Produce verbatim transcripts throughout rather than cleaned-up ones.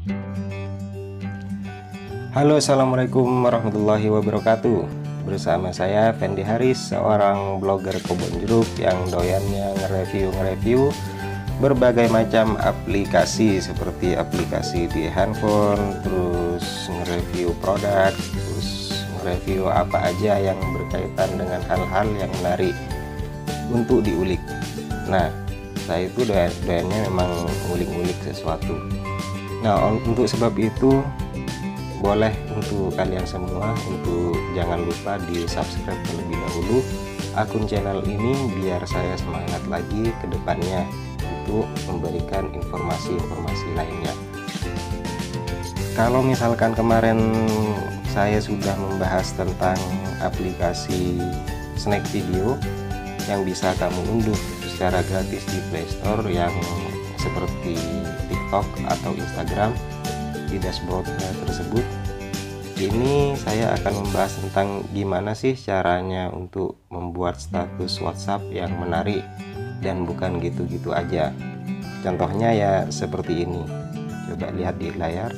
Halo, assalamualaikum warahmatullahi wabarakatuh. Bersama saya Fendi Haris, seorang blogger kebun jeruk yang doyannya nge-review-nge-review berbagai macam aplikasi, seperti aplikasi di handphone, terus nge-review produk, terus nge-review apa aja yang berkaitan dengan hal-hal yang menarik untuk diulik. Nah, saya itu doyannya memang ngulik-ngulik sesuatu. Nah, untuk sebab itu boleh untuk kalian semua untuk jangan lupa di subscribe terlebih dahulu akun channel ini biar saya semangat lagi ke depannya untuk memberikan informasi-informasi lainnya. Kalau misalkan kemarin saya sudah membahas tentang aplikasi Snack Video yang bisa kamu unduh secara gratis di Play Store, yang seperti TikTok atau Instagram di dashboardnya tersebut. Ini saya akan membahas tentang gimana sih caranya untuk membuat status WhatsApp yang menarik dan bukan gitu-gitu aja. Contohnya ya seperti ini, coba lihat di layar.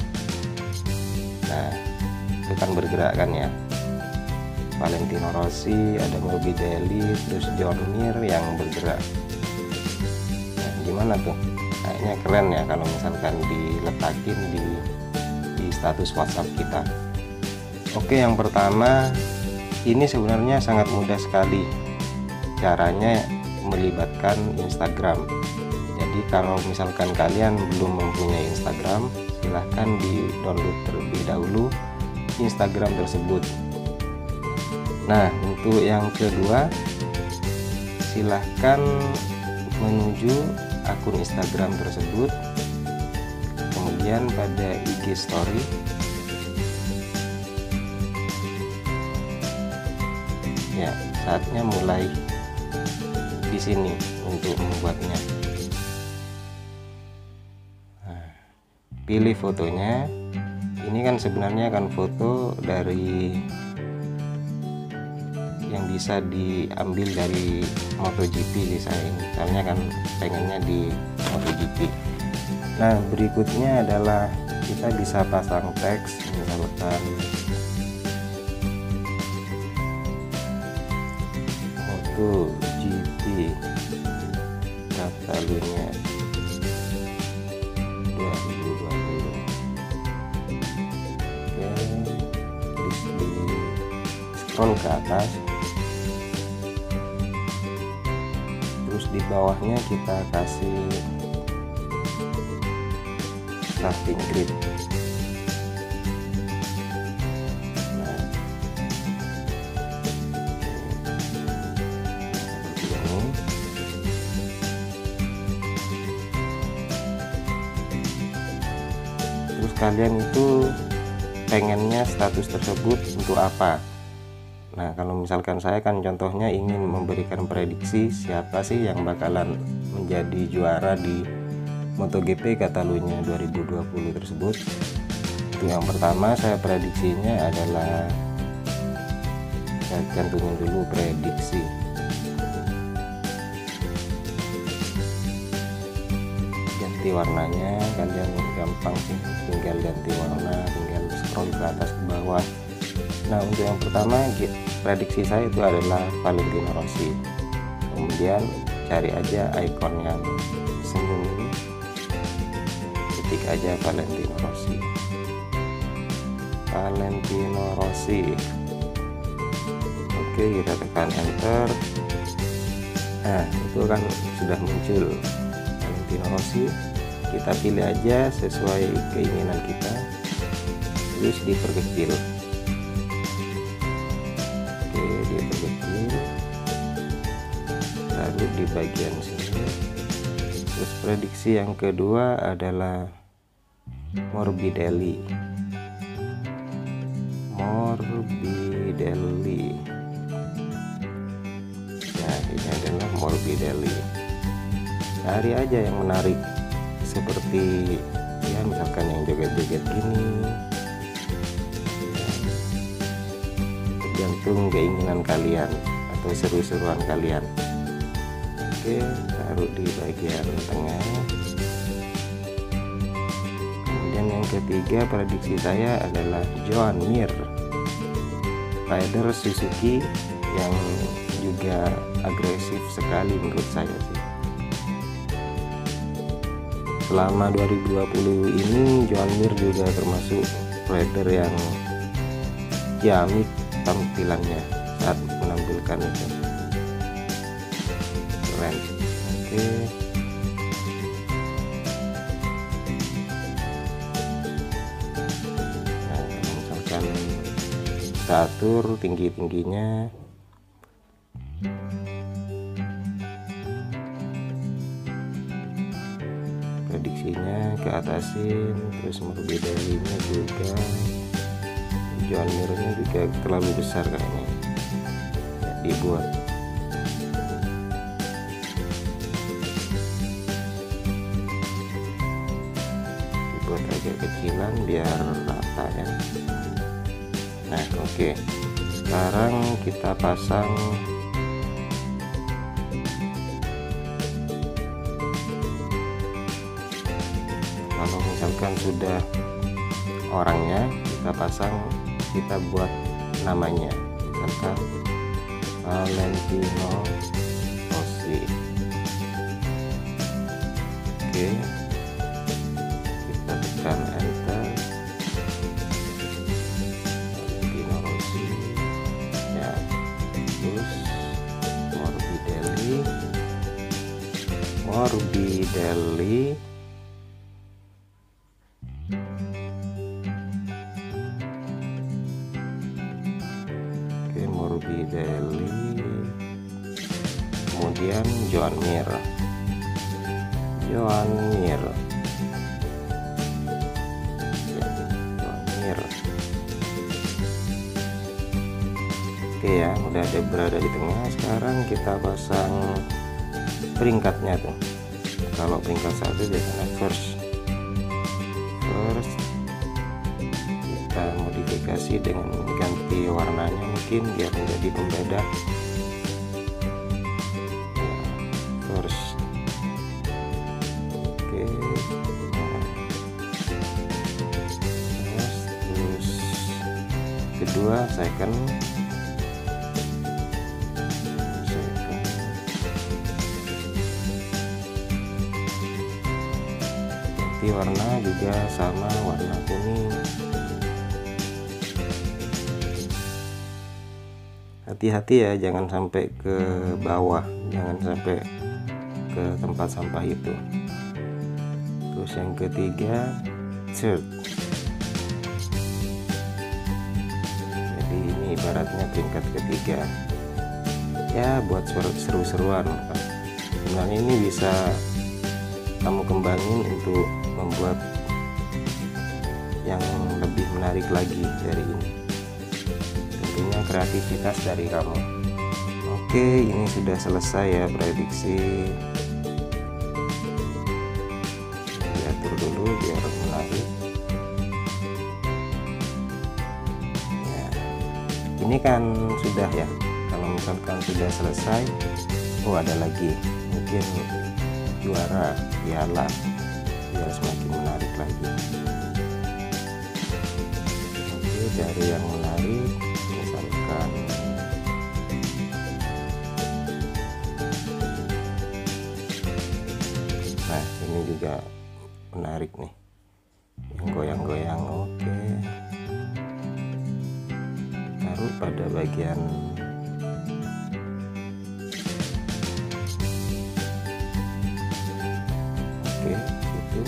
Nah, itu kan bergerak kan ya, Valentino Rossi, ada Morbidelli, terus John Mir yang bergerak. Nah, gimana tuh? Kayaknya keren ya kalau misalkan diletakin di, di status WhatsApp kita. Oke, yang pertama ini sebenarnya sangat mudah sekali caranya melibatkan Instagram. Jadi kalau misalkan kalian belum mempunyai Instagram, silahkan di download terlebih dahulu Instagram tersebut. Nah, untuk yang kedua, silahkan menuju akun Instagram tersebut, kemudian pada I G Story ya, saatnya mulai di sini untuk membuatnya. Nah, pilih fotonya. Ini kan sebenarnya kan foto dari yang bisa diambil dari MotoGP sih saya ini, soalnya kan pengennya di MotoGP. Nah, berikutnya adalah kita bisa pasang teks, misalkan MotoGP Catalunya dua ribu dua puluh. Oke, terus di scroll ke atas, terus di bawahnya kita kasih starting grid. Nah, seperti ini. Terus kalian itu pengennya status tersebut untuk apa? Nah, kalau misalkan saya kan contohnya ingin memberikan prediksi siapa sih yang bakalan menjadi juara di MotoGP Catalunya dua ribu dua puluh tersebut. Itu yang pertama, saya prediksinya adalah, saya cantumin dulu prediksi. Ganti warnanya, kalian gampang sih, tinggal ganti warna, tinggal scroll ke atas ke bawah. Nah, untuk yang pertama prediksi saya itu adalah Valentino Rossi. Kemudian cari aja ikon yang senyum ini, ketik aja Valentino Rossi. Valentino Rossi. Oke, kita tekan enter. Nah, itu kan sudah muncul Valentino Rossi. Kita pilih aja sesuai keinginan kita, terus diperkecil. Diperkecil, lalu di bagian sini. Terus prediksi yang kedua adalah Morbidelli. Morbidelli. Nah, ini adalah Morbidelli. Cari aja yang menarik, seperti ya misalkan yang joget-joget gini. Tergantung keinginan kalian atau seru-seruan kalian. Oke, taruh di bagian tengah. Kemudian ketiga prediksi saya adalah Joan Mir, rider Suzuki yang juga agresif sekali menurut saya sih. Selama dua ribu dua puluh ini Joan Mir juga termasuk rider yang ciamik tampilannya saat menampilkan itu, keren. Oke, nah, misalkan kita atur tinggi-tingginya, prediksinya ke atasin, terus morbidelinya juga, Joan Mirnya juga terlalu besar kayaknya ya, dibuat dibuat agak kecilan biar rata ya. Nah oke okay. Sekarang kita pasang kalau misalkan sudah orangnya, kita pasang, kita buat namanya, misalkan Valentino Rossi. Oke, kita tekan enter, Valentino Rossi ya, terus Morbidelli Morbidelli Morbidelli, kemudian Joan Mir, Joan Mir, ya, Joan Mir. Oke ya, udah ada berada di tengah. Sekarang kita pasang peringkatnya tuh. Kalau peringkat satu biasanya first, first kita modifikasi dengan ganti warnanya mungkin biar menjadi pembeda ya, first. Oke, nah, first, terus kedua second, second, ganti warna juga sama warna kuning. Hati-hati ya, jangan sampai ke bawah, jangan sampai ke tempat sampah itu. Terus yang ketiga third, jadi ini ibaratnya peringkat ketiga ya, buat seru-seruan. Sebenarnya ini bisa kamu kembangin untuk membuat yang lebih menarik lagi dari ini, tentunya kreativitas dari kamu. Oke, ini sudah selesai ya prediksi. Diatur dulu biar menarik ya. Ini kan sudah ya, kalau misalkan sudah selesai, oh ada lagi mungkin juara piala biar semakin menarik lagi. Oke, dari yang menarik misalkan nah ini juga menarik nih, yang goyang-goyang. Oke, taruh pada bagian oke gitu.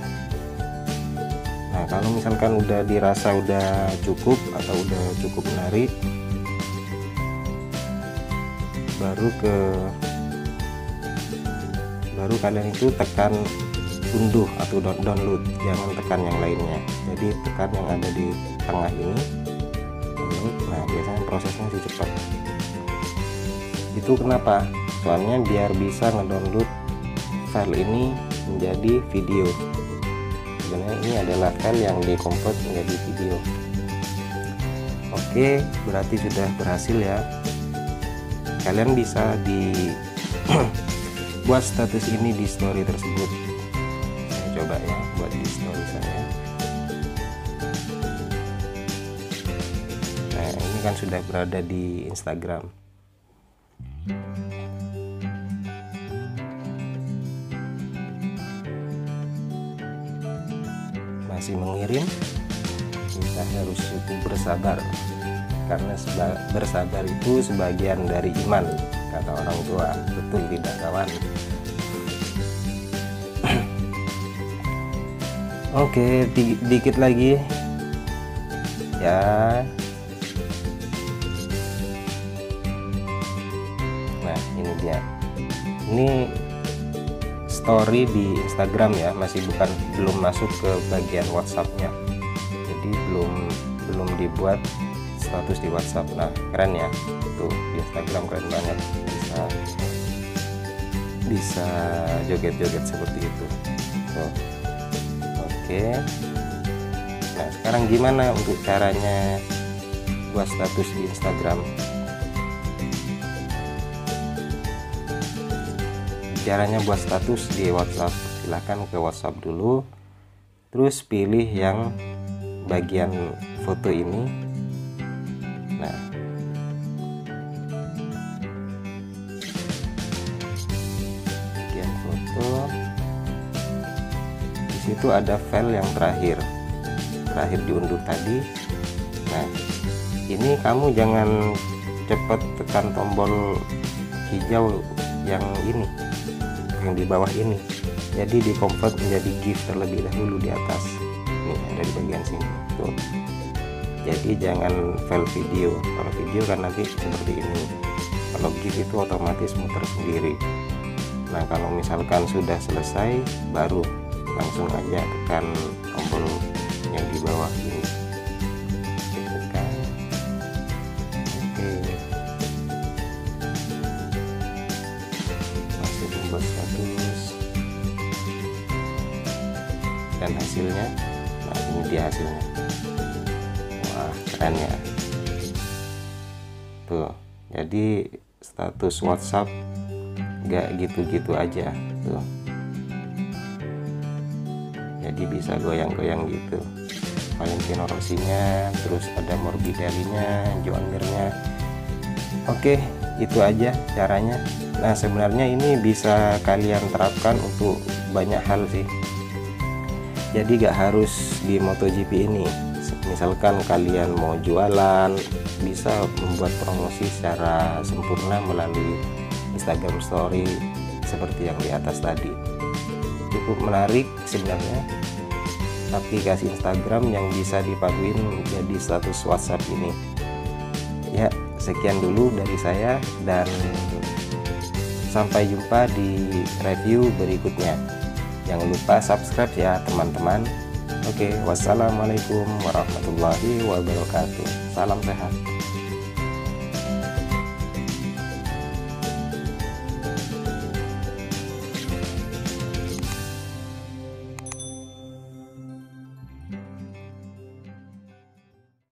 Nah kalau misalkan udah dirasa udah cukup atau udah cukup menarik, baru ke baru kalian itu tekan unduh atau download, jangan tekan yang lainnya. Jadi tekan yang ada di tengah ini download. Nah biasanya prosesnya sih cepat. Itu kenapa? Soalnya biar bisa ngedownload file ini menjadi video. Sebenarnya ini adalah file yang dikompres menjadi video. Oke, berarti sudah berhasil ya. Kalian bisa di buat status ini di story tersebut. Saya coba ya buat di story saya. kan sudah berada di Instagram. Masih mengirim, kita harus cukup bersabar, karena bersabar itu sebagian dari iman, kata orang tua. Betul tidak kawan? Oke, di dikit lagi ya. Nah, ini dia. Ini story di Instagram ya, masih bukan belum masuk ke bagian WhatsApp-nya. Jadi belum belum dibuat status di WhatsApp. Nah, keren ya. Tuh, di Instagram keren banget. Bisa bisa joget-joget seperti itu. Tuh. Oke. Nah, sekarang gimana untuk caranya buat status di Instagram? Caranya buat status di WhatsApp, silahkan ke WhatsApp dulu, terus pilih yang bagian foto ini. Nah, bagian foto, di situ ada file yang terakhir terakhir diunduh tadi. Nah, ini kamu jangan cepat tekan tombol hijau yang ini, yang di bawah ini. Jadi di convert menjadi GIF terlebih dahulu di atas. Nih, ada di bagian sini. Tuh. Jadi jangan file video. Kalau video kan nanti seperti ini. Kalau GIF itu otomatis muter sendiri. Nah, kalau misalkan sudah selesai, baru langsung aja tekan tombol yang di bawah ini. Tekan. Oke. Masuk membuat status. Dan hasilnya, nah ini dia hasilnya. Wah, keren ya. Tuh, jadi status WhatsApp gak gitu-gitu aja tuh. Jadi bisa goyang-goyang gitu. Valentino Rossi-nya, terus ada Morbidelli-nya, Joan Mir-nya. Oke, itu aja caranya. Nah, sebenarnya ini bisa kalian terapkan untuk banyak hal sih. Jadi gak harus di MotoGP ini. Misalkan kalian mau jualan, bisa membuat promosi secara sempurna melalui Instagram Story seperti yang di atas tadi. Cukup menarik sebenarnya aplikasi Instagram yang bisa dipaduin menjadi status WhatsApp ini. Ya, sekian dulu dari saya dan sampai jumpa di review berikutnya. Jangan lupa subscribe ya teman-teman. Oke, wassalamualaikum warahmatullahi wabarakatuh. Salam sehat.